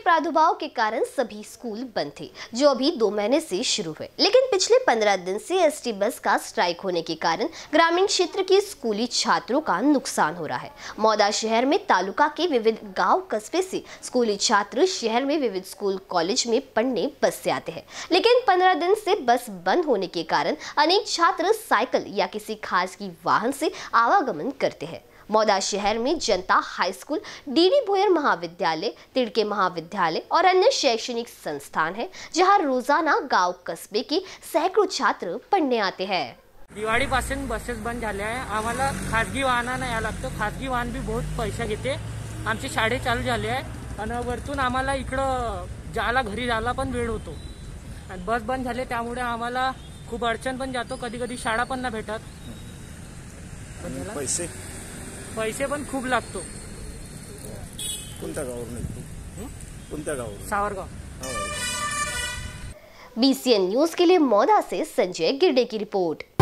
प्रादुर्भाव के कारण सभी स्कूल बंद थे, जो अभी 2 महीने से शुरू हुए। लेकिन पिछले 15 दिन से एसटी बस का स्ट्राइक होने के कारण ग्रामीण क्षेत्र के स्कूली छात्रों का नुकसान हो रहा है। मौदा शहर में तालुका के विविध गांव कस्बे से स्कूली छात्र शहर में विविध स्कूल कॉलेज में पढ़ने बस से आते हैं, लेकिन 15 दिन से बस बंद होने के कारण अनेक छात्र साइकिल या किसी खासगी वाहन से आवागमन करते हैं। मौदा शहर में जनता हाई स्कूल, डीडी भोयर महाविद्यालय, तिड़के महाविद्यालय और अन्य शैक्षणिक संस्थान है, जहां रोजाना गांव कस्बे के सैकड़ों छात्र पढ़ने आते हैं। दिवाळीपासून बसेस बंद झाल्या आहे। आम्हाला खासगी वाहनाने यायला लागतं। खासगी वाहन भी बहुत पैसा घेते। आमची शाळे चालू झाली आहे आणि वरतून आम्हाला इकडं जायला घरी जायला पण वेळ होतो आणि बस बंद झाले त्यामुळे आम्हाला खूप अडचण पण जातो। कधी कधी शाळा पण नाही भेटत। पैसे पण खूप लागतो। कोणत्या गावावरून येतो? कोणत्या गावावरून? सावरगाव। BCN न्यूज के लिए मौदा से संजय गिरडे की रिपोर्ट।